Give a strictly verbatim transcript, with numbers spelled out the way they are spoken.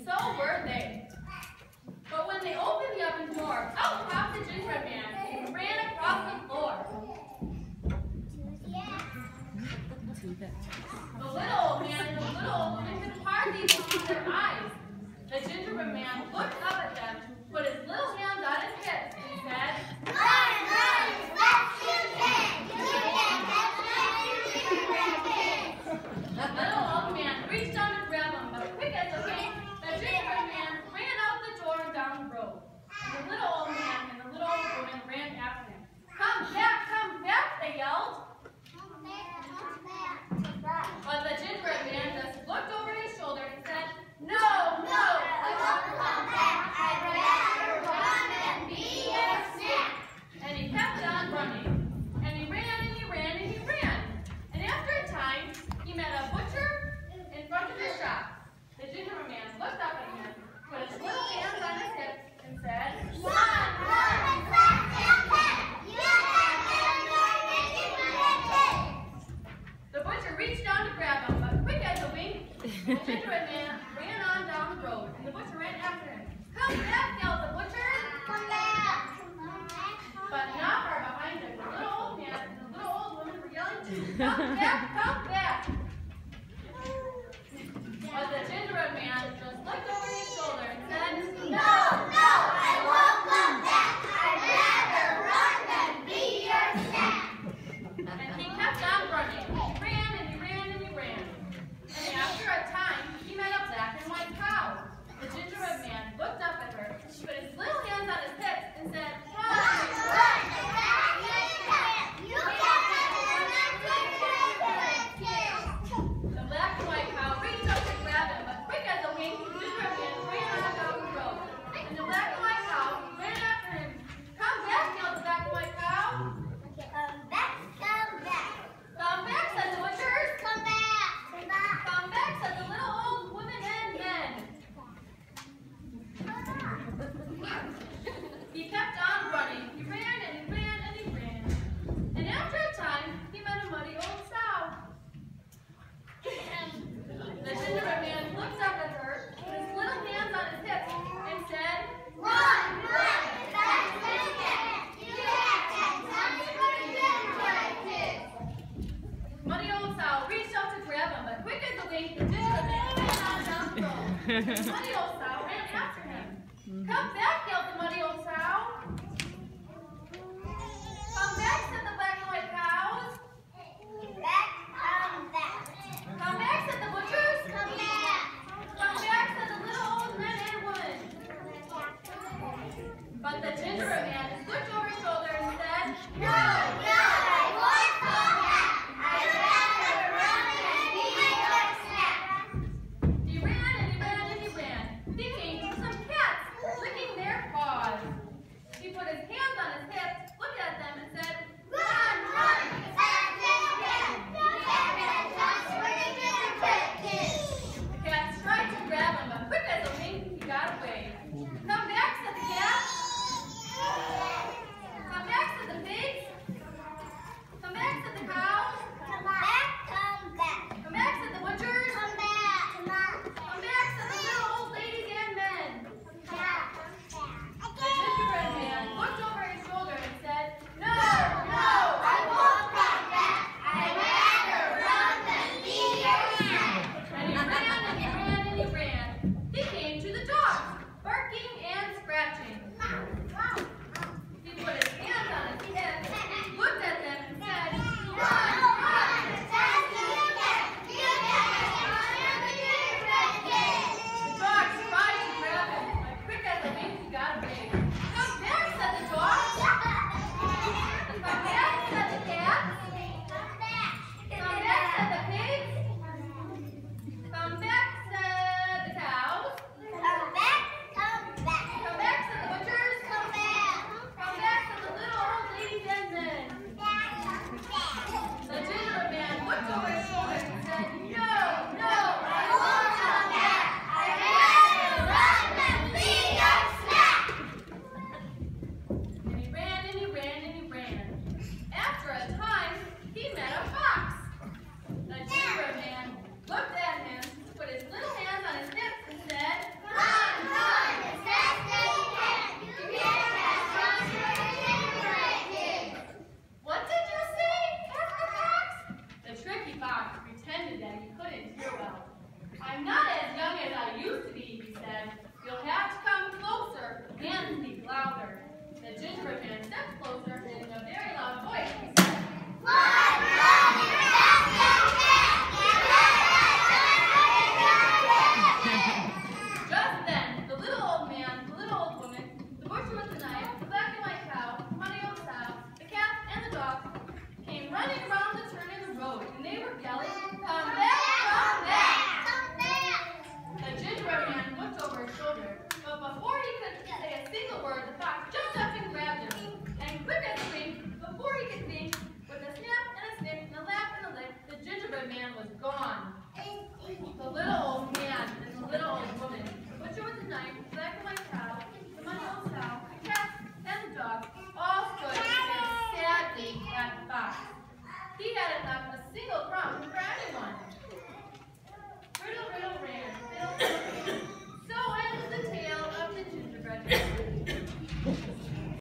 so were they. But when they opened the oven door, out popped the gingerbread man and ran across the floor. The little old man and the little old woman could hardly believe their eyes. The gingerbread man looked up at them, put his little hands on his hips, and said, "Run, run, rescue kid! You can't catch me, gingerbread kid!" The little old man reached down to grab him, but quick as a wink, the gingerbread man ran out the door and down the road. And the little old man and the little old woman ran after him. "Come back, come back," they yelled. But the gingerbread man just looked over his shoulder and said, "No, no, I won't come back. I'd rather run and be a snack." And he kept on running. And he ran and he ran and he ran. And after a time, he met a butcher in front of his shop. The gingerbread man looked up at him, put his little hands on his hips, and said, "Run, run, and clap, clap, clap. You can't get your gingerbread kid." The butcher reached down to grab him, but quick as a wink, the gingerbread man ran on down the road, and the butcher ran after him. "Come back," yelled the butcher. "Come back." But not far behind him, the little old man and the little old woman were yelling too, "Come back, come back." But the gingerbread man just looked over his shoulder and said, "No, no, I won't come back. I'd rather run than be your snack." And he kept on running. He ran and he ran and he ran. And after a time, he met a black and white cow. The gingerbread man looked up at her, put his little hands on his hips, and said, "Run, run, you can't The black and white cow reached up to grab him, but quick as a wink, the gingerbread man ran on down the road. And the black and white cow ran after him. "Come back," yelled the black and white cow. "Come back, come back." "Come back," said the butchers. "Come back, come back." "Come back," said the little old woman and men. He kept on running. He ran and he ran and he ran. And after a time, he met a muddy old sow. And the gingerbread man looked up at her, put his little hands on his hips, and said, "Run, run, fast, fast, fast. You can't catch my gingerbread kid." Muddy old sow reached out to grab him, but quick as a wink, the gingerbread man ran on down the road. The muddy old sow ran after him. "Come back," yelled the muddy old sow. "Come back," said the black and white cows. "Back, come back." "Come back," said the butchers. "Come back." "Come back," said the little old men and women. But the gingerbread man just looked over his shoulder and said, "No, no, I won't come back. I'd rather run and be your snack." He ran and he ran and he ran, thinking of some cats licking their paws. He put his hands on his hips, looked at them, and said, "Run, run, fast, fast, fast. You can't catch us, we're the gingerbread kids." The cats tried to grab him, but quick as a wink, he got away. "Come back," said the cat. the black and white cow, the muddy old sow, the cat, and the dog all stood and stared sadly at the fox. He had enough